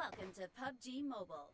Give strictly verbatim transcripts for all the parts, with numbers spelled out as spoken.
Welcome to P U B G Mobile.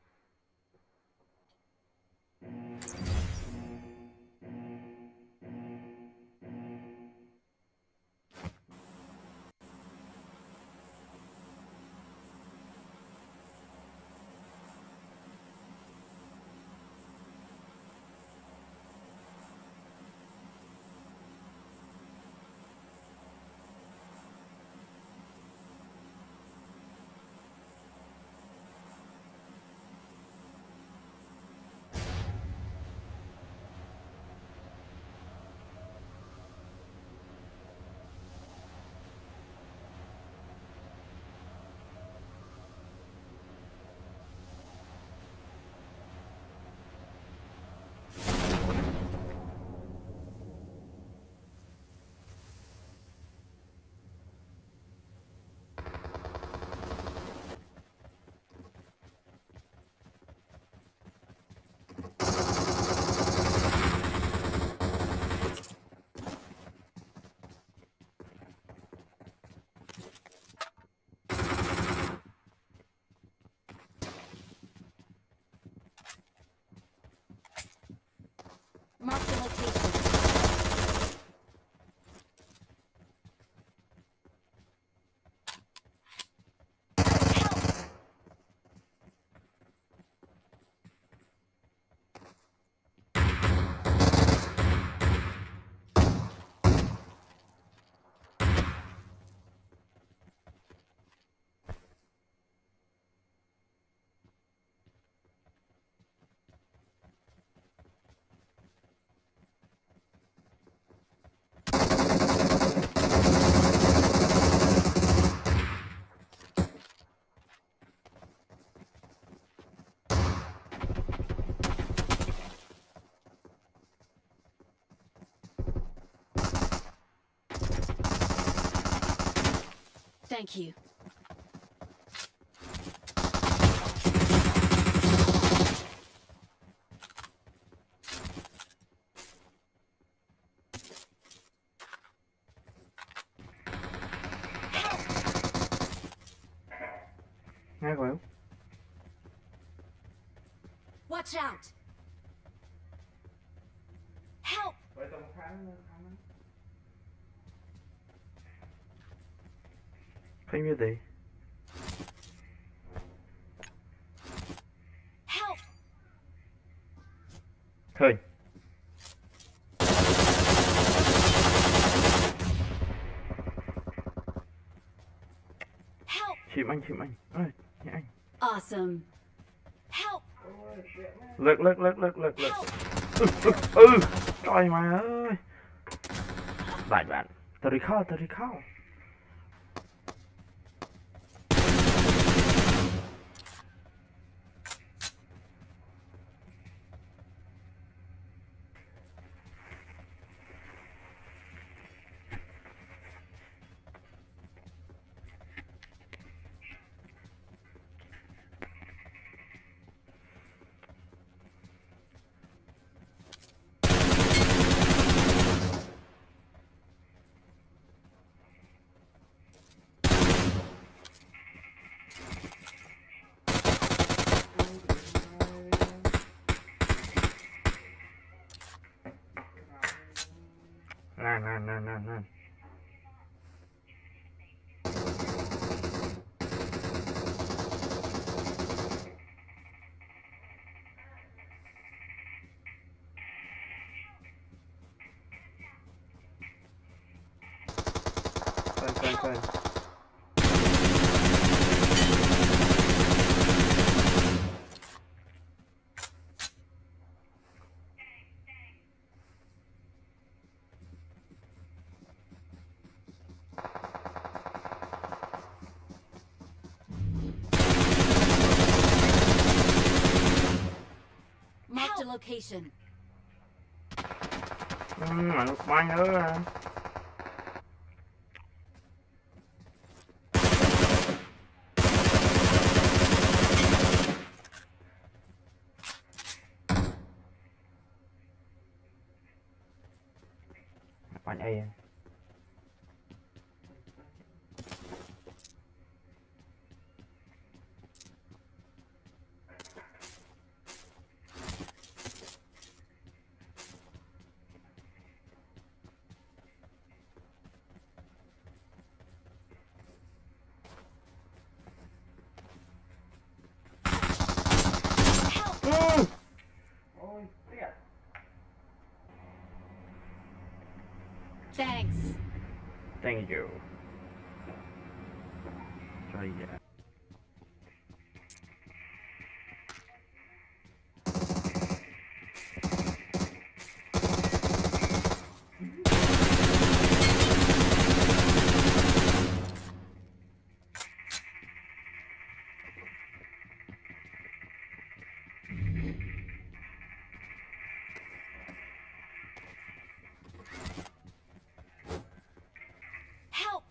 Mark the location. Thank you. Nghe rồi. Watch out. Help. Thấy như gì? Help. Thôi. Help. Chìm anh, chìm anh. Ơi, nhẹ anh. Awesome. Help. Lực, lực, lực, lực, lực, lực. Ừ, ừ, ừ. Trời mày ơi. Bạn bạn. Tao đi khao, tao đi khao. Nè, nè, nè, nè, nè. Coi, coi, coi. Mark the location. Ừ, mà lúc mai nữa. Bạn A. Thanks. Thank you. Trời dạ. Help!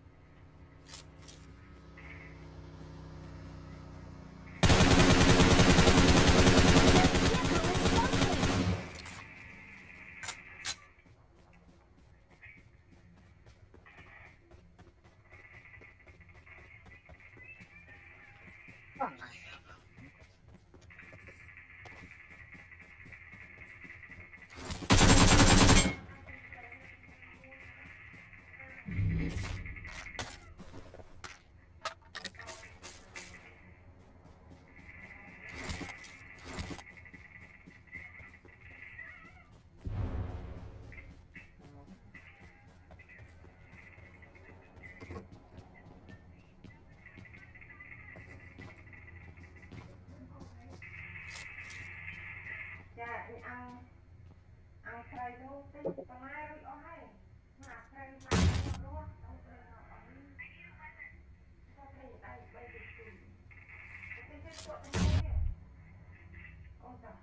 Dạ, anh ăn ăn cây luôn, cái con ai rồi ó hay, mà cây mà luôn, không cây nào ở có cây đây đây được gì, cái cái cuộn này nè, ôi trời,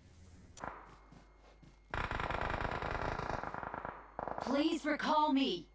Please recall me.